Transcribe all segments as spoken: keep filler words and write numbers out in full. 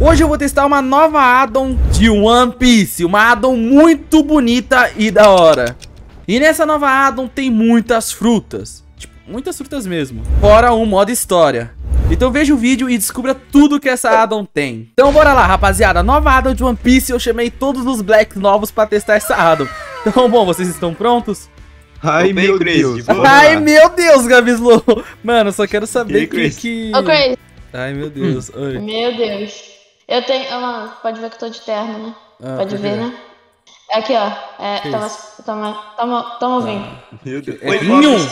Hoje eu vou testar uma nova addon de One Piece. Uma addon muito bonita e da hora. E nessa nova addon tem muitas frutas. Tipo, muitas frutas mesmo. Fora um modo história. Então veja o vídeo e descubra tudo que essa addon tem. Então bora lá, rapaziada. Nova addon de One Piece. Eu chamei todos os Blacks novos pra testar essa addon. Então, bom, vocês estão prontos? Ai, meu Deus. Ai, meu Deus, Gabislow. Mano, só quero saber que... que... Ô, Crazy. Ai, meu Deus. Hum. Oi. Meu Deus. Eu tenho... Oh, mano, pode ver que eu tô de terno, né? Ah, pode ver, né? Aqui, ó. É, toma, toma, toma, toma o vinho. Meu Deus. É vinho?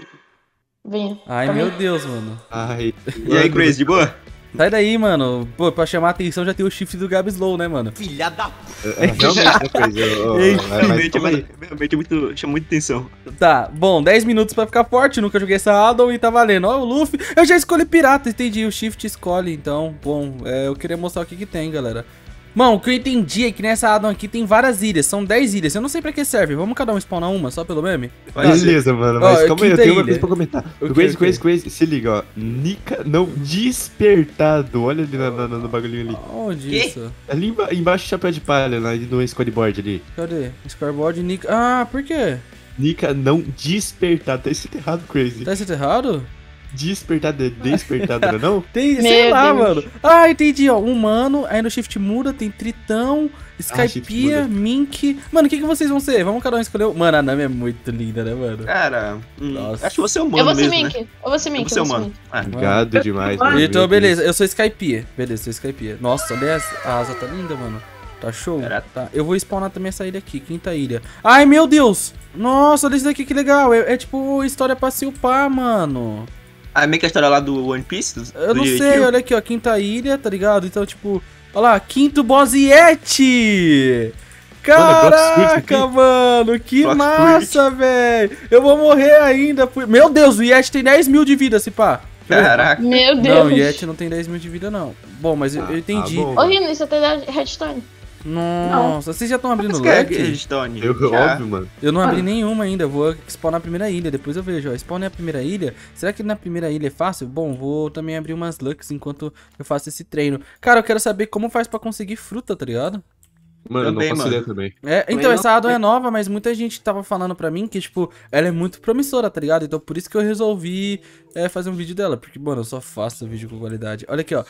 Vinho. Ai, Pra meu mim. Deus, mano. Ai. E aí, Crazy, de boa? Sai daí, mano. Pô, pra chamar a atenção já tem o shift do Gabislow, né, mano? Filha da... Realmente, né, Crazy? Realmente, realmente é muito... chama muita atenção. Tá, bom, dez minutos pra ficar forte. Nunca joguei essa addon e tá valendo. Ó, o Luffy. Eu já escolhi pirata, entendi. O shift escolhe, então. Bom, é, eu queria mostrar o que que tem, galera. Mano, o que eu entendi é que nessa addon aqui tem várias ilhas. São dez ilhas. Eu não sei pra que serve. Vamos cada um spawnar uma, só pelo meme? Beleza, mano. Mas ó, calma aí, eu tenho ilha. uma coisa pra comentar. O O que, Crazy, o que? Crazy, Crazy. Se liga, ó. Nika não despertado. Olha ali no, no, no bagulhinho ali. Onde Que? isso? Ali emba embaixo do chapéu de palha, lá no scoreboard ali. Cadê? Scoreboard, Nika. Ah, por quê? Nika não despertado. Tá escrito errado, Crazy. Tá escrito errado? Despertado é despertado, não é não? Tem, Meu sei lá, Deus. mano. Ah, entendi, ó. Humano, aí no shift muda, tem Tritão, shift Skypiea, muda. Mink. Mano, o que, que vocês vão ser? Vamos cada um escolher. Mano, a Nami é muito linda, né, mano? Cara, hum, Nossa. acho que você é humano Eu vou ser mesmo, Mink. né? Eu vou ser Eu Mink. vou ser eu vou ser humano. Mink. Ah, Obrigado demais, mano. Então, Meu beleza, eu sou Skypiea. Beleza, sou Skypiea. Nossa, olha as- a asa, tá linda, mano. Tá show? Caraca. Tá. Eu vou spawnar também essa ilha aqui, quinta ilha. Ai, meu Deus! Nossa, olha isso daqui que legal. É, é tipo história pra se upar, mano. Ah, meio que a história lá do One Piece? Do, Eu não do sei, Yukio. olha aqui, ó, quinta ilha, tá ligado? Então, tipo, olha lá, quinto boss Yeti! Caraca, mano, que Block massa, velho! Eu vou morrer ainda. por- Meu Deus, o Yeti tem dez mil de vida, se pá. Caraca. Meu Não, Deus. o Yeti não tem dez mil de vida, não. Bom, mas eu, eu entendi. Ah, bom. Ô, Rino, isso até dá redstone. Nossa, vocês já estão abrindo Mas que é leque? Redstone? Eu, Já. óbvio, mano. Eu não abri nenhuma ainda, eu vou spawnar a primeira ilha, depois eu vejo, ó. Spawnei a primeira ilha. Será que na primeira ilha é fácil? Bom, vou também abrir umas lucks enquanto eu faço esse treino. Cara, eu quero saber como faz pra conseguir fruta, tá ligado? Mano, Também, eu não faço mano. ideia também. É, então, Também essa não. addon é nova, mas muita gente tava falando pra mim que, tipo, ela é muito promissora, tá ligado? Então por isso que eu resolvi é, fazer um vídeo dela. Porque, mano, eu só faço vídeo com qualidade. Olha aqui, ó.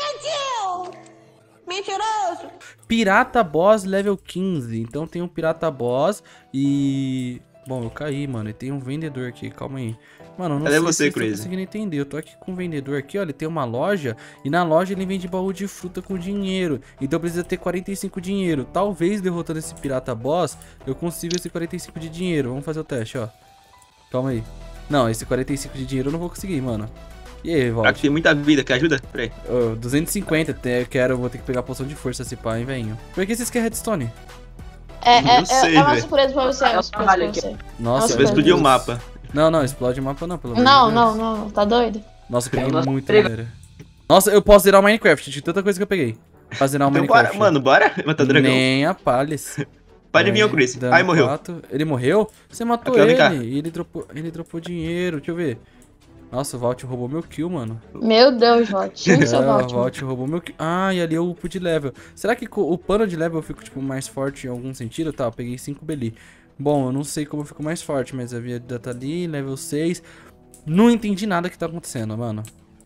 Mentiroso. Pirata Boss level quinze. Então tem um Pirata Boss e... Bom, eu caí, mano. E tem um vendedor aqui, calma aí. Mano, eu não Cadê sei você, se vocês estão Crazy? conseguindo entender. Eu tô aqui com um vendedor aqui, ó. Ele tem uma loja. E na loja ele vende baú de fruta com dinheiro. Então precisa ter quarenta e cinco dinheiro. Talvez derrotando esse Pirata Boss, eu consiga esse quarenta e cinco de dinheiro. Vamos fazer o teste, ó. Calma aí. Não, esse quarenta e cinco de dinheiro eu não vou conseguir, mano. E aí, Caraca, Walt? tem muita vida, quer ajuda? Peraí. Oh, duzentos e cinquenta, te- eu quero, vou ter que pegar a poção de força esse pá, hein, velhinho. Por que vocês querem redstone? É, Não é, é, sei, é uma velho. surpresa pra você. É uma surpresa pra você. Nossa, Nossa, Vai meu explodir o Deus. mapa. Não, não, explode o mapa não, pelo amor Não, de não, Deus. não. Tá doido? Nossa, eu peguei muito maneira. Nossa, eu posso zerar o Minecraft, de tanta coisa que eu peguei. Pra zerar o Então bora, Minecraft. mano, bora matar o dragão. Nem a palhes. Pode vir, ô Chris. Dano Ai, morreu. quatro. Ele morreu? Você matou Aqui, ó, vem cá. ele. E ele dropou, ele dropou dinheiro, deixa eu ver. Nossa, o Valt roubou meu kill, mano. Meu Deus, Valt. Tira o seu Ah, o Valt. Valt roubou meu kill. Ah, e ali eu upo de level. Será que com o pano de level eu fico, tipo, mais forte em algum sentido? Tá, eu peguei cinco beli. Bom, eu não sei como eu fico mais forte, mas a vida tá ali, level seis. Não entendi nada que tá acontecendo, mano.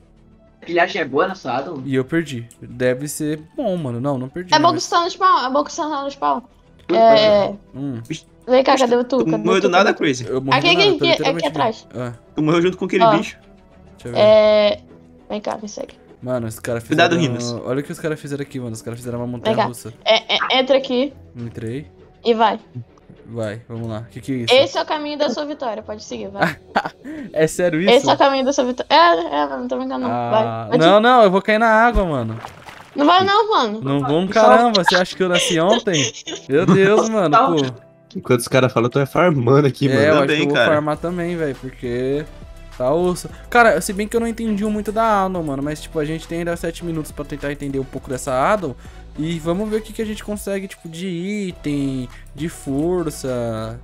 A pilhagem é boa nessa addon? E eu perdi. Deve ser bom, mano. Não, não perdi. É né, bom que mas- você tá no spawn. É bom que você tá no spawn. É. Hum, Vem cá, cadê o tu? Tu Cadê morreu o do tu? nada, Cadê o Crazy. eu morri Aqui, do nada, aqui, tô aqui, literalmente aqui atrás. vivo. Ah, Tu morreu junto com aquele Ó. bicho. deixa eu ver. É. Vem cá, me segue. Mano, os caras fizeram... Cuidado, Rinos. Olha o que os caras fizeram aqui, mano. Os caras fizeram uma Vem montanha cá. russa. É, é, entra aqui Entrei. e vai. Vai, vamos lá. O que que é isso? Esse é o caminho da sua vitória. Pode seguir, vai. É sério isso? Esse é o caminho da sua vitória. É, é, não tô brincando, não. Ah, Vai. Vai não, não, eu vou cair na água, mano. Não vai, não, mano. Não vou um caramba, você acha que eu nasci ontem? Meu Deus, mano, pô. Enquanto os caras falam, eu tô farmando aqui, É, mano. eu acho Também, que eu vou cara. farmar também, velho, porque tá osso. Cara, se bem que eu não entendi muito da addon, mano, mas tipo, a gente tem ainda sete minutos pra tentar entender um pouco dessa addon. E vamos ver o que, que a gente consegue, tipo, de item, de força.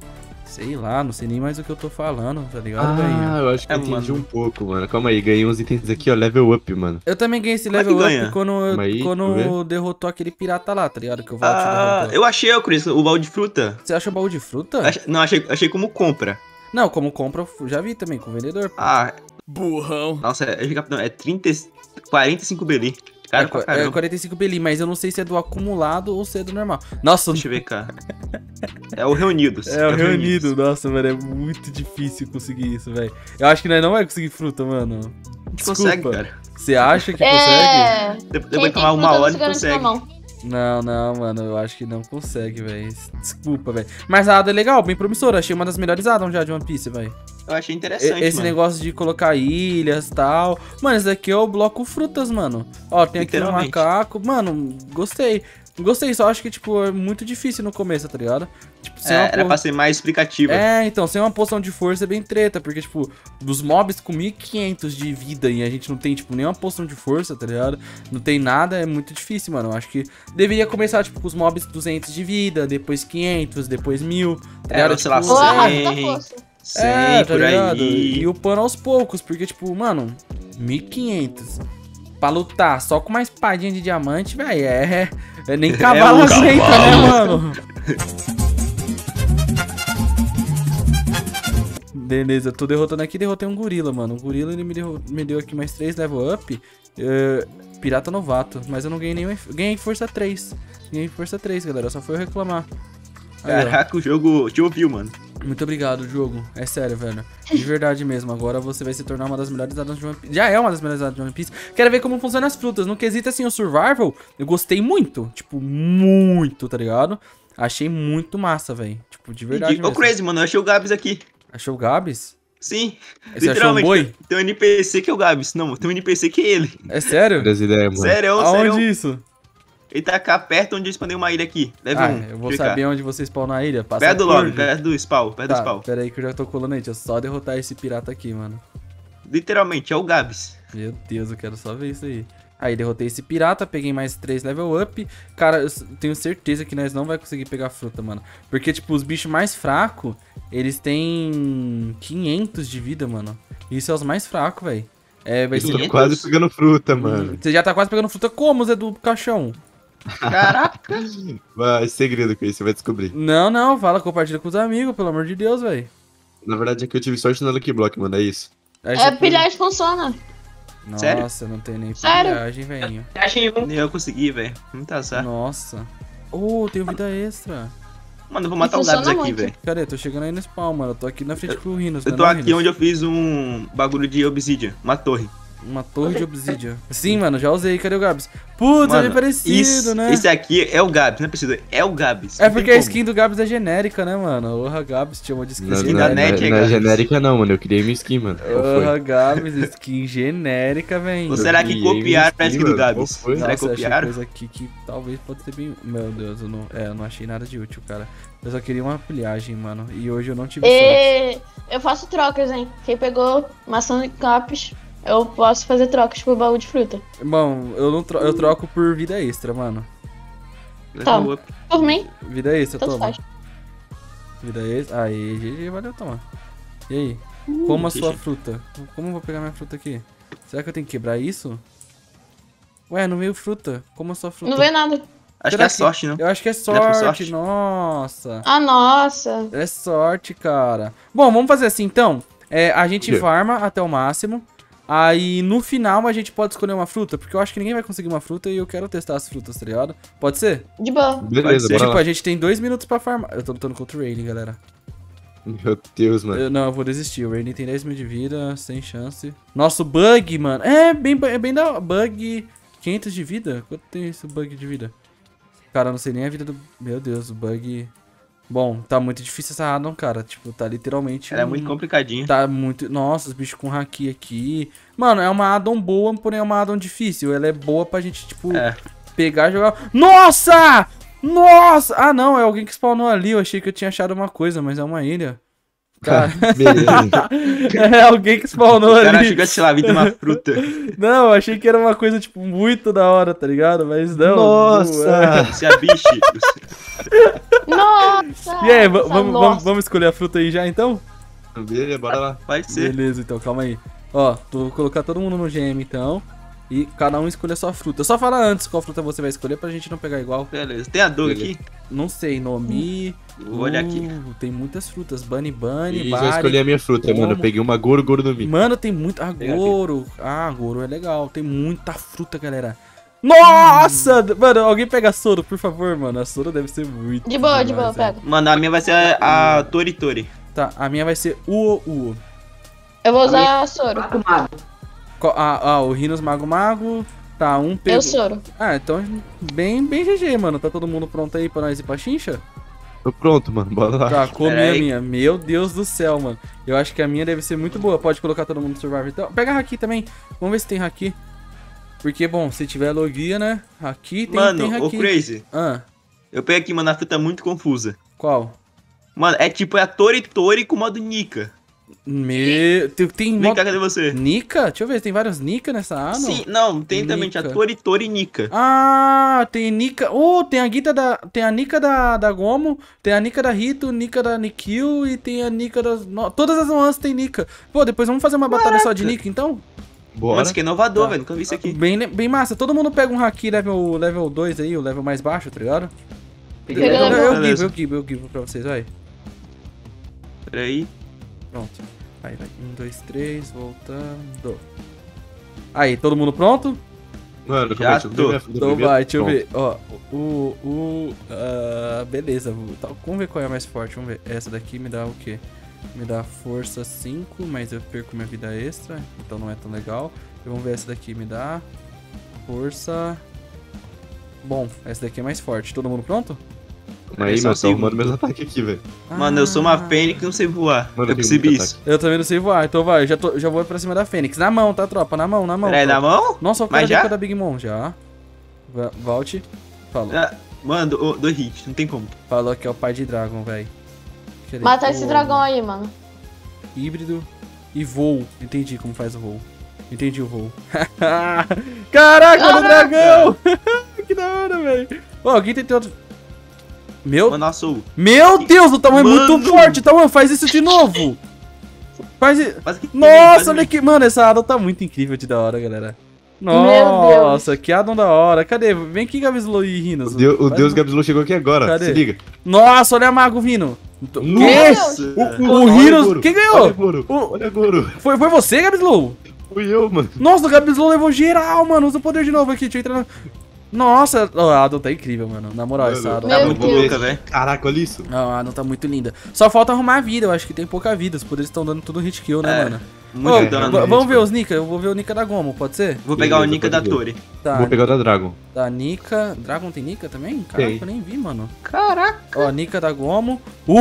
Sei lá, não sei nem mais o que eu tô falando, tá ligado, Ah, velho? eu acho que É, eu entendi mano. um pouco, mano. Calma aí, ganhei uns itens aqui, ó, level up, mano. Eu também ganhei esse Como é que level up ganha? quando, Calma aí, quando deixa derrotou aquele pirata lá, tá ligado? Que o Valt Ah, derrotou. eu achei, ô Chris, o balde de fruta. Você acha o baú de fruta? Ach- Não, achei, achei como compra. Não, como compra, eu já vi também, com o vendedor. Ah, Burrão. nossa, é, capitão, é trinta, e- quarenta e cinco beli. Cara, É, pra é caramba. quarenta e cinco beli, mas eu não sei se é do acumulado ou se é do normal. Nossa, Deixa eu ver, cara. É o Reunidos. é o reunido. Nossa, mano, é muito difícil conseguir isso, velho. Eu acho que nós não vai conseguir fruta, mano. Desculpa. Consegue, cara. Você acha que consegue? É. Depois Quem vai tem tomar uma fruta hora não e segura isso na consegue. mão. Não, não, mano, eu acho que não consegue, velho. Desculpa, velho. Mas a Ada é legal, bem promissora. Achei uma das melhores Addons já de One Piece, velho. Eu achei interessante, Esse mano. negócio de colocar ilhas e tal. Mano, esse daqui é o bloco frutas, mano. Ó, tem aqui um Literalmente. macaco. Mano, gostei. Gostei, só acho que, tipo, é muito difícil no começo, tá ligado? Tipo, sem É, uma era po- pra ser mais explicativa. É, então, sem uma poção de força é bem treta, porque, tipo, dos mobs com mil e quinhentos de vida e a gente não tem, tipo, nenhuma poção de força, tá ligado? Não tem nada, é muito difícil, mano. Eu acho que deveria começar, tipo, com os mobs duzentos de vida, depois quinhentos, depois mil, tá É, ligado? sei lá, Tipo, Ou arrasta da cem. força. cem, é, tá por ligado? aí. E upando aos poucos, porque, tipo, mano, mil e quinhentos pra lutar só com uma espadinha de diamante, velho, é, é nem cavalo um aguenta, né, mano? Beleza, tô derrotando aqui, derrotei um gorila, mano. O gorila, ele me deu, me deu aqui mais três level up. eh, pirata novato, mas eu não ganhei nenhum. Ganhei força três. Ganhei força três, galera, só foi eu reclamar. Aí, ó. Caraca, o jogo te ouviu, mano. Muito obrigado, jogo. É sério, velho. De verdade mesmo. Agora você vai se tornar uma das melhores addons de One Piece. Já é uma das melhores addons de One Piece. Quero ver como funcionam as frutas. No quesito, assim, o survival, eu gostei muito. Tipo, muito, tá ligado? Achei muito massa, velho. Tipo, de verdade Ô, mesmo. Crazy, mano, eu achei o Gabs aqui. Achou o Gabs? Sim, Você achou um boi? Tem um N P C que é o Gabs. Não, tem um N P C que é ele. É sério? Das ideias, mano. Sério, Aonde sério. isso? Ele tá cá perto onde eu spawnei uma ilha aqui. Leve Ah, um. eu vou Deixa cá. saber onde você spawnar a ilha. Passa Perto do por- lobby, perto do spawn, perto do Tá, spawn. pera aí que eu já tô colando aí. Deixa eu só derrotar esse pirata aqui, mano. Literalmente, é o Gabs. Meu Deus, eu quero só ver isso aí. Aí, derrotei esse pirata, peguei mais três level up. Cara, eu s- tenho certeza que nós não vai conseguir pegar fruta, mano. Porque, tipo, os bichos mais fracos, eles têm quinhentos de vida, mano. Isso é os mais fracos, velho. É, vai Eu ser... tô quase pegando fruta, mano. Você já tá quase pegando fruta como, Zé do caixão? Caraca. Vai, segredo que aí você vai descobrir. Não, não, fala, compartilha com os amigos, pelo amor de Deus, velho. Na verdade é que eu tive sorte no Lucky Block, mano, é isso. Aí É, você- pilhagem funciona. Nossa, Sério? eu não tenho nem Sério? pilhagem, velho. Achei um. Nem eu consegui, velho. Muito azar. Nossa. Oh, tenho vida extra. Mano, eu vou matar o funciona Gabs aqui, muito. velho. Cadê? Tô chegando aí no spawn, mano. Eu tô aqui na frente com o Rhinos. Eu não tô é aqui Rhinos? onde eu fiz um bagulho de obsidian, uma torre. Uma torre de obsidian. Sim, mano, já usei. Cadê o Gabs? Putz, é bem parecido, isso, né? Esse aqui é o Gabs, não é preciso, é o Gabs. É não porque tem a como. skin do Gabs é genérica, né, mano? Orra Gabs, te chama de skin Não, Skin não, da não, net, não, é, não é Gabs. genérica não, mano, eu criei minha skin, mano. Qual Orra foi? Gabs, skin genérica, velho. Ou será que criei copiaram minha a skin skin, do mano. Gabs? Qual foi? Será que Nossa, eu achei copiaram? coisa aqui que talvez pode ser bem... Meu Deus, eu não... É, eu não achei nada de útil, cara. Eu só queria uma pilhagem, mano. E hoje eu não tive sorte. E eu faço trocas, hein? Quem pegou maçã de capes, eu posso fazer trocas por baú de fruta. Bom, eu, não tro... eu troco por vida extra, mano. Tá. Level up. Por mim, Vida extra, tanto toma. faz. Vida extra. Aí, G G, valeu, toma. E aí? Como a sua G G. fruta? Como eu vou pegar minha fruta aqui? Será que eu tenho que quebrar isso? Ué, não veio fruta. Como a sua fruta? Não vê nada. Acho Será que é que- sorte, não? Eu acho que é por sorte, sorte? nossa. Ah, nossa. É sorte, cara. Bom, vamos fazer assim então. É, a gente quê? farma até o máximo. Aí no final a gente pode escolher uma fruta, porque eu acho que ninguém vai conseguir uma fruta e eu quero testar as frutas, tá ligado? Pode ser? De boa. Beleza, ser. bora Tipo, lá. a gente tem dois minutos pra farmar. Eu tô lutando contra o Rainy, galera. Meu Deus, mano. Eu- não, eu vou desistir. O Rainy tem dez mil de vida, sem chance. Nosso bug, mano. É bem, é bem da bug. quinhentos de vida? Quanto tem esse bug de vida? Cara, eu não sei nem a vida do... Meu Deus, o bug... Bom, tá muito difícil essa addon, cara. Tipo, tá literalmente... Era um- muito complicadinho. Tá muito... Nossa, os bichos com haki aqui. Mano, é uma addon boa, porém é uma addon difícil. Ela é boa pra gente, tipo, É. pegar e jogar... Nossa! Nossa! Ah, não, é alguém que spawnou ali. Eu achei que eu tinha achado uma coisa, mas é uma ilha. Cara, Beleza. é alguém que spawnou O cara ali. chega, sei lá, vindo uma fruta. Não, eu achei que era uma coisa, tipo, muito da hora, tá ligado? Mas não. Nossa! não é. Você é bicho. Nossa. E aí, va- Nossa, vamos, nossa. vamos, vamos escolher a fruta aí já, então? Beleza, bora lá. Pode ser. Beleza, então, calma aí. Ó, tô, vou colocar todo mundo no G M, então. E cada um escolher a sua fruta. Só fala antes qual fruta você vai escolher pra gente não pegar igual. Beleza. Tem a dor Beleza. aqui? Não sei, Nomi... Vou olhar aqui. Uh, tem muitas frutas. Bunny Bunny, E Bari. já escolhi a minha fruta, mano. Eu como? peguei uma Goro Goro no Mi. Mano, tem muito... Ah, Pega aqui. Goro. Ah, Goro é legal. Tem muita fruta, galera. Nossa! Mano, alguém pega a Soro, por favor, mano. A Soro deve ser muito De boa, de boa, demais, pega. Mano, a minha vai ser a, a Tori Tori. Tá, a minha vai ser Uo Uo. Eu vou usar a Soro. Mago, mago. Co- Ah, ah, o Rhinos Mago Mago. Tá, um pegou. Eu Soro. Ah, então bem, bem G G, mano. Tá todo mundo pronto aí pra nós ir pra chincha? Tô pronto, mano. Bora lá. Tá, comi Pera a aí. minha. Meu Deus do céu, mano. Eu acho que a minha deve ser muito boa. Pode colocar todo mundo no Survivor então. Pega a Haki também. Vamos ver se tem Haki. Porque, bom, se tiver logia, né? Aqui tem, Mano, tem ô Haki. Crazy, Ah, eu peguei aqui, mano, a fruta muito confusa. qual? Mano, é tipo, é a Tori Tori com modo Nika. Meu... Tem, tem Vem modo... cá, cadê você? Nika? Deixa eu ver, tem vários Nika nessa ah, não? Sim, não, tem também a Nika. Tori Tori Nika. Ah, tem Nika. Oh, tem a Gita da. Tem a Nika da, da Gomo, tem a Nika da Rito, Nika da Nikil e tem a Nika das. No... Todas as nuances tem Nika. Pô, depois vamos fazer uma batalha só de Nika então? Bora. Mano, isso aqui é inovador, Tá. velho. Nunca vi isso aqui. Bem, bem massa. Todo mundo pega um Haki level, level dois aí, o level mais baixo, tá ligado? Peguei Eu, Pega eu, level- eu, give, Beleza. eu give, eu give pra vocês, vai. Pera aí. Pronto. Aí, vai. Um, dois, três, voltando. Aí, todo mundo pronto? Mano, Já como é que eu tô. dei minha fruta Então primeiro? vai, deixa eu Pronto. ver. Ó, o. o ah, beleza, tá, vamos ver qual é a mais forte. Vamos ver. Essa daqui me dá o quê? Me dá força cinco, mas eu perco minha vida extra, então não é tão legal. E vamos ver essa daqui, me dá força. Bom, essa daqui é mais forte. Todo mundo pronto? Mas aí, Só meu, tô segundo. arrumando meus ataques aqui, velho. Mano, eu sou uma Ah, fênix e não sei voar. Mano, eu eu tenho percebi muito isso. Eu também não sei voar, então vai, eu já, tô, já vou pra cima da Fênix. Na mão, tá, tropa? Na mão, na mão. Pera aí, na tropa. mão? Nossa, o cara Mas já? da Big Mom, já. Va- Volte. Falou. Ah, mano, do- dois hits, não tem como. Falou que é o pai de Dragon, velho. Mata esse dragão aí, mano. Híbrido e voo. Entendi como faz o voo. Entendi o voo. Caraca, olha o dragão! Que da hora, velho. Ó, alguém tem outro. Meu, Mano, nossa, o- meu Deus, o tamanho é muito Mano. forte. Então, faz isso de novo. Faz isso. quase que- Nossa, quase olha que- que. Mano, essa Adam tá muito incrível de da hora, galera. Meu Nossa, que Adam da hora. Cadê? Vem aqui, Gabslow e Rinos. O, Deus, o Faz Deus um- Gabslow chegou aqui agora. Cadê? Se liga. Nossa, olha a Mago vindo. Meu Nossa! O, o Olha Rinos. Goro. Quem Olha ganhou? Goro. O- Olha Goro. Foi, foi você, Gabslow? Fui eu, mano. Nossa, o Gabslow levou geral, mano. Usa o poder de novo aqui. Deixa eu entrar na... Nossa, oh, a Adam tá incrível, mano. Na moral, Mano, essa Adam Meu Tá muito Deus. louca, velho. Caraca, olha isso. Não, a Adam tá muito linda. Só falta arrumar a vida. Eu acho que tem pouca vida. Os poderes estão dando tudo hit kill, né, É, mano? Muito Ô, dano. v- gente, vamos ver cara. os Nika. Eu vou ver o Nika da Gomo, pode ser? Vou pegar o Beleza, Nika da pode ver. Tori. Tá, Vou pegar o da Dragon. da Nika. Dragon tem Nika também? Caraca, Tem. eu nem vi, mano. Caraca. Ó, Nika da Gomo.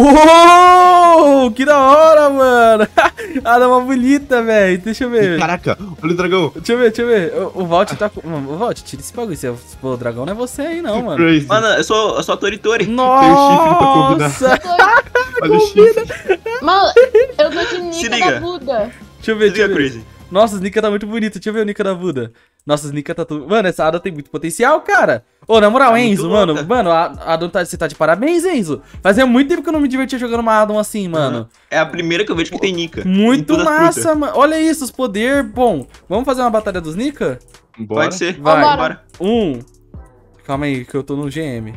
Uou! Que da hora, mano! A Adam é uma bonita, velho. Deixa eu ver. Caraca, olha o dragão. Deixa eu ver, deixa eu ver. O, o Valt tá com. Mano, o Valt, tira esse bagulho. Você- Pô, o dragão não é você aí, não, mano. Crazy. Mano, eu sou, eu sou a Tori Tori. chifre pra combinar. Nossa! Olha o chifre. Mano, eu tô de Se Nika liga. da Buda. Deixa eu ver, deixa Liga, eu ver. Crazy. Nossa, os Nika tá muito bonito. Deixa eu ver o Nika da Buda. Nossa, os Nika tá tudo. Mano, essa Ada tem muito potencial, cara. Ô, na moral, Tá muito Enzo, mano. louca. Mano, a Adam tá, você tá de parabéns, Enzo. Fazia muito tempo que eu não me divertia jogando uma Adam assim, mano. É a primeira que eu vejo que tem Nika. Em Muito todas as massa, frutas. mano. Olha isso, os poder. Bom, vamos fazer uma batalha dos Nika? Bora. Pode ser. Vai. Vambora. Bora. Um. Calma aí, que eu tô no G M.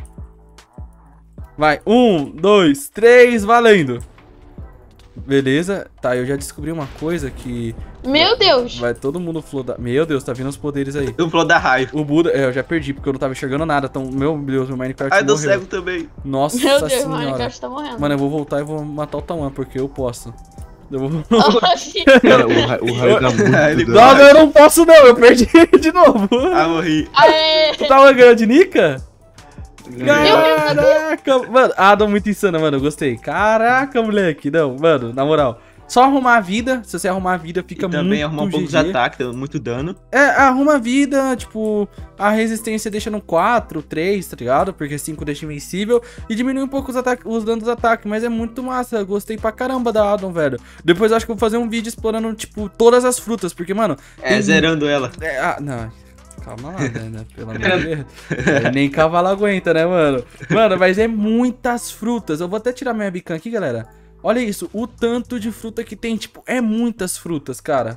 Vai. Um, dois, três, valendo. Beleza. Tá, eu já descobri uma coisa que Meu Deus. vai todo mundo flodar. Meu Deus, tá vindo os poderes aí. Eu vou dar raio. O Buda, é, eu já perdi porque eu não tava enxergando nada. Então, meu Deus, meu Minecraft Ai, deu morreu. cego também. Nossa Meu Deus, o senhora. Minecraft tá morrendo. Mano, eu vou voltar e vou matar o Tauan, porque eu posso. Eu vou... Oxi. Cara, o, ra- o raio dá muito Ele dano. Não, não, eu não posso não, eu perdi de novo. Ah, morri. Aê. O Tauan ganhou de Nika? Deus, Caraca, mano, Adam muito insana, mano, eu gostei. Caraca, moleque, não, mano, na moral. Só arrumar a vida, se você arrumar a vida, fica E também muito arrumar um pouco de G G. ataque, dando muito dano. É, arruma a vida, tipo, a resistência deixa no quatro, três, tá ligado? Porque cinco deixa invencível e diminui um pouco os, ataques, os danos dos ataques, mas é muito massa, eu gostei pra caramba da Adam, velho. Depois eu acho que eu vou fazer um vídeo explorando, tipo, todas as frutas, porque, mano... É, tem- zerando ela. É, ah, não, calma lá, né? Pelo amor de Deus. É, nem cavalo aguenta, né, mano? Mano, mas é muitas frutas. Eu vou até tirar minha bican aqui, galera. Olha isso, o tanto de fruta que tem. Tipo, é muitas frutas, cara.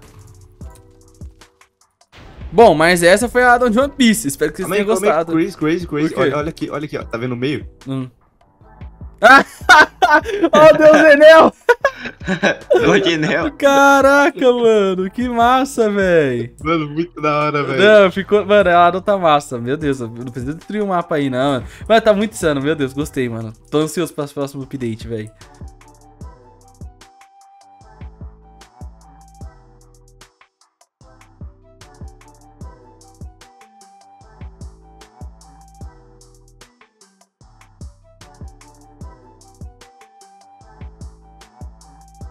Bom, mas essa foi a addon de One Piece. Espero que vocês tenham gostado. Crazy, crazy, crazy. Por quê? Olha, olha aqui, olha aqui, ó. Tá vendo no meio? Hum. Oh, Deus, Enel! Lord Enel. Caraca, mano, que massa, velho. Mano, muito da hora, velho. Não, ficou. Mano, a addon tá massa. Meu Deus, eu não preciso destruir o mapa aí, não, mano. Mas tá muito insano, meu Deus, gostei, mano. Tô ansioso para o próximo update, velho.